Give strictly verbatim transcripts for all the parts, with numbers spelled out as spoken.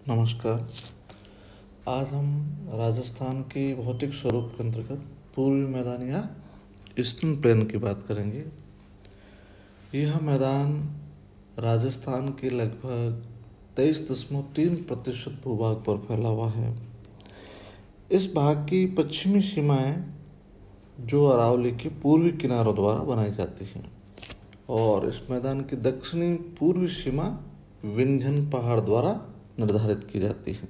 नमस्कार। आज हम राजस्थान के भौतिक स्वरूप के अंतर्गत पूर्वी मैदान या ईस्टर्न प्लेन की बात करेंगे। यह मैदान राजस्थान के लगभग तेईस दशमलव तीन प्रतिशत भूभाग पर फैला हुआ है। इस भाग की पश्चिमी सीमाएं जो अरावली के पूर्वी किनारों द्वारा बनाई जाती हैं और इस मैदान की दक्षिणी पूर्वी सीमा विंध्यन पहाड़ द्वारा निर्धारित की जाती है।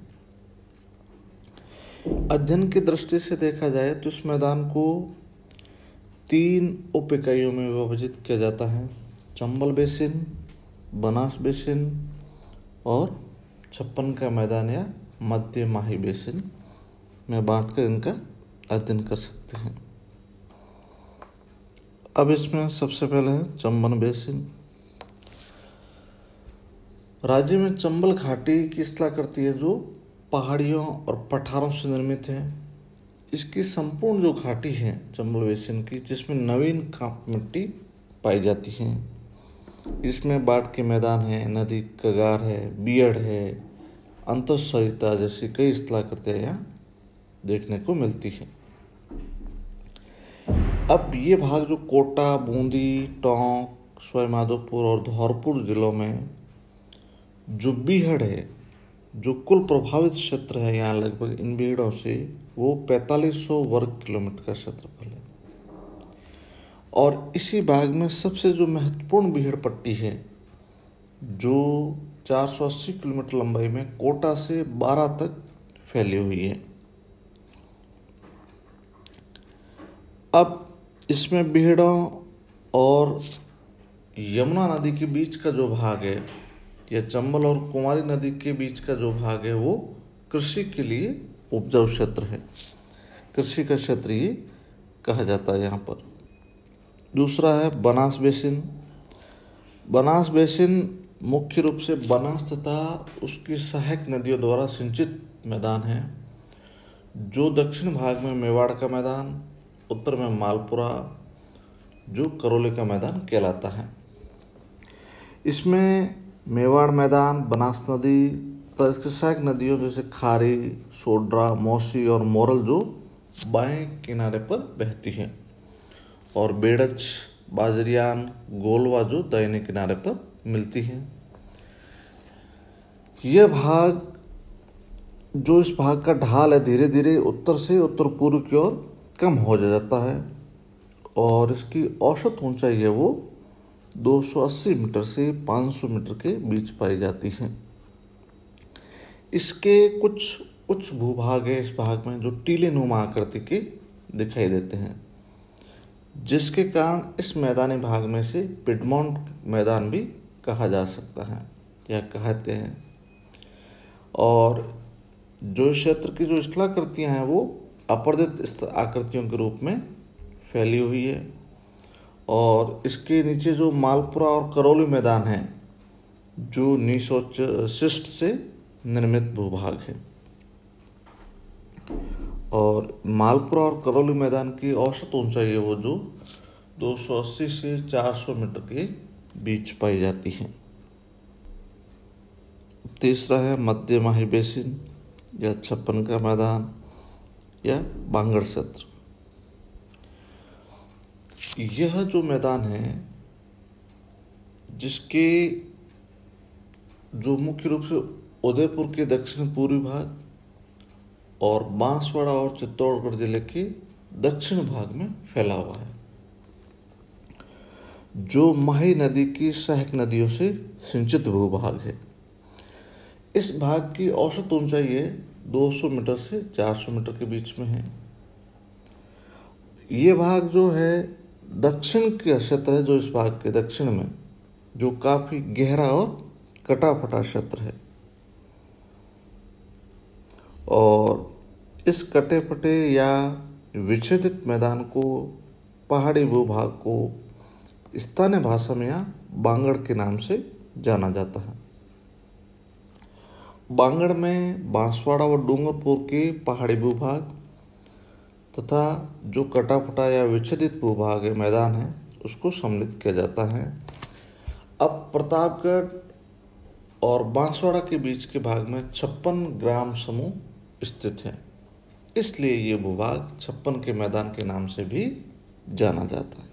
अध्ययन की दृष्टि से देखा जाए तो इस मैदान को तीन उप इकाइयों में विभाजित किया जाता है: चंबल बेसिन, बनास बेसिन और छप्पन का मैदान या मध्य माही बेसिन में बांटकर इनका अध्ययन कर सकते हैं। अब इसमें सबसे पहले है चंबल बेसिन। राज्य में चंबल घाटी की स्थला करती है जो पहाड़ियों और पठारों से निर्मित है। इसकी संपूर्ण जो घाटी है चंबल बेसिन की, जिसमें नवीन कांप मिट्टी पाई जाती है, इसमें बाढ़ के मैदान है, नदी कगार है, बियड़ है, अंतःसरिता जैसी कई स्थलाकृतियां यहाँ देखने को मिलती है। अब ये भाग जो कोटा, बूंदी, टोंक, सवाईमाधोपुर और धौलपुर जिलों में जो बीहड़ है, जो कुल प्रभावित क्षेत्र है यहाँ लगभग इन बीहड़ों से, वो पैंतालीस सौ वर्ग किलोमीटर का क्षेत्रफल है। और इसी भाग में सबसे जो महत्वपूर्ण बीहड़ पट्टी है जो चार सौ अस्सी किलोमीटर लंबाई में कोटा से बारा तक फैली हुई है। अब इसमें बीहड़ों और यमुना नदी के बीच का जो भाग है, या चंबल और कुमारी नदी के बीच का जो भाग है, वो कृषि के लिए उपजाऊ क्षेत्र है। कृषि का क्षेत्र ये कहा जाता है यहाँ पर। दूसरा है बनास बेसिन। बनास बेसिन मुख्य रूप से बनास तथा उसकी सहायक नदियों द्वारा सिंचित मैदान है, जो दक्षिण भाग में मेवाड़ का मैदान, उत्तर में मालपुरा जो करौली का मैदान कहलाता है। इसमें मेवाड़ मैदान, बनास नदी तथा इसकी सहायक नदियों जैसे खारी, सोड्रा, मौसी और मोरल जो बाएं किनारे पर बहती है, और बेड़च, बाजरियान, गोलवा जो दाहिने किनारे पर मिलती है। यह भाग जो इस भाग का ढाल है, धीरे धीरे उत्तर से उत्तर पूर्व की ओर कम हो जाता है और इसकी औसत ऊंचाई है वो दो सौ अस्सी मीटर से पाँच सौ मीटर के बीच पाई जाती है। इसके कुछ उच्च भूभाग है इस भाग में जो टीले नुमा आकृति के दिखाई देते हैं, जिसके कारण इस मैदानी भाग में से पिडमोंट मैदान भी कहा जा सकता है या कहते हैं। और जो क्षेत्र की जो स्थलाकृतियां हैं वो अपर्दित आकृतियों के रूप में फैली हुई है, और इसके नीचे जो मालपुरा और करौली मैदान है जो निशोचिष्ट से निर्मित भूभाग है। और मालपुरा और करौली मैदान की औसत ऊंचाई है वो जो दो सौ अस्सी से चार सौ मीटर के बीच पाई जाती है। तीसरा है मध्य माही बेसिन या छप्पन का मैदान या बांगड़ क्षेत्र। यह जो मैदान है, जिसके जो मुख्य रूप से उदयपुर के दक्षिण पूर्वी भाग और बांसवाड़ा और चित्तौड़गढ़ जिले के दक्षिण भाग में फैला हुआ है, जो माही नदी की सहायक नदियों से सिंचित भूभाग है। इस भाग की औसत ऊंचाई है दो सौ मीटर से चार सौ मीटर के बीच में है। ये भाग जो है दक्षिण का क्षेत्र है, जो इस भाग के दक्षिण में जो काफी गहरा और कटा फटा क्षेत्र है, और इस कटे फटे या विच्छेदित मैदान को, पहाड़ी भूभाग को स्थानीय भाषा में यहाँ बांगड़ के नाम से जाना जाता है। बांगड़ में बांसवाड़ा और डूंगरपुर के पहाड़ी भूभाग तथा जो कटा फटा या विच्छेदित भूभाग है, मैदान है, उसको सम्मिलित किया जाता है। अब प्रतापगढ़ और बांसवाड़ा के बीच के भाग में छप्पन ग्राम समूह स्थित है। इसलिए ये भूभाग छप्पन के मैदान के नाम से भी जाना जाता है।